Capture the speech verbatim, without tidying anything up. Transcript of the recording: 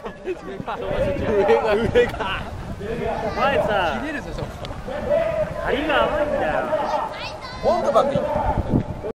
が上がお前さ、 切れるぞそこ。 針が甘いんだよ。 ポンとバック。